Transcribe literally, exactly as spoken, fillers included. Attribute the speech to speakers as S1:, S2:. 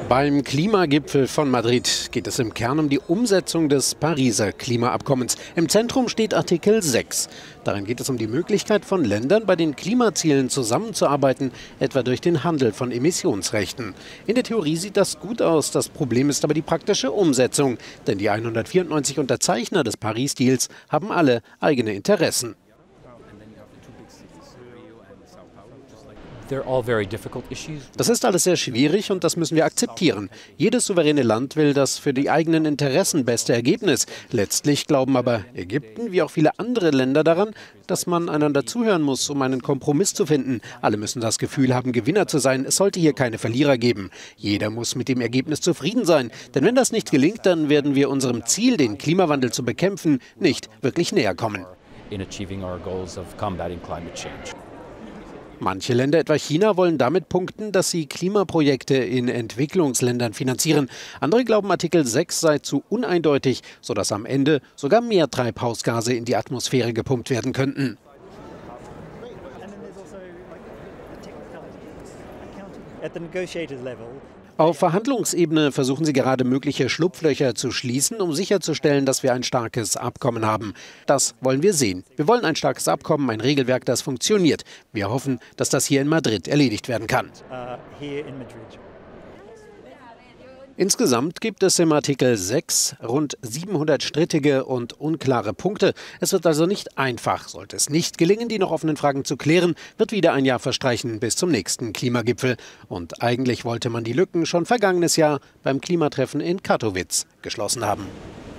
S1: Beim Klimagipfel von Madrid geht es im Kern um die Umsetzung des Pariser Klimaabkommens. Im Zentrum steht Artikel sechs. Darin geht es um die Möglichkeit von Ländern, bei den Klimazielen zusammenzuarbeiten, etwa durch den Handel von Emissionsrechten. In der Theorie sieht das gut aus, das Problem ist aber die praktische Umsetzung. Denn die hundertvierundneunzig Unterzeichner des Paris-Deals haben alle eigene Interessen. Das ist alles sehr schwierig und das müssen wir akzeptieren. Jedes souveräne Land will das für die eigenen Interessen beste Ergebnis. Letztlich glauben aber Ägypten wie auch viele andere Länder daran, dass man einander zuhören muss, um einen Kompromiss zu finden. Alle müssen das Gefühl haben, Gewinner zu sein. Es sollte hier keine Verlierer geben. Jeder muss mit dem Ergebnis zufrieden sein. Denn wenn das nicht gelingt, dann werden wir unserem Ziel, den Klimawandel zu bekämpfen, nicht wirklich näher kommen. Manche Länder, etwa China, wollen damit punkten, dass sie Klimaprojekte in Entwicklungsländern finanzieren. Andere glauben, Artikel sechs sei zu uneindeutig, sodass am Ende sogar mehr Treibhausgase in die Atmosphäre gepumpt werden könnten. Auf Verhandlungsebene versuchen sie gerade, mögliche Schlupflöcher zu schließen, um sicherzustellen, dass wir ein starkes Abkommen haben. Das wollen wir sehen. Wir wollen ein starkes Abkommen, ein Regelwerk, das funktioniert. Wir hoffen, dass das hier in Madrid erledigt werden kann. Insgesamt gibt es im Artikel sechs rund siebenhundert strittige und unklare Punkte. Es wird also nicht einfach. Sollte es nicht gelingen, die noch offenen Fragen zu klären, wird wieder ein Jahr verstreichen bis zum nächsten Klimagipfel. Und eigentlich wollte man die Lücken schon vergangenes Jahr beim Klimatreffen in Katowice geschlossen haben.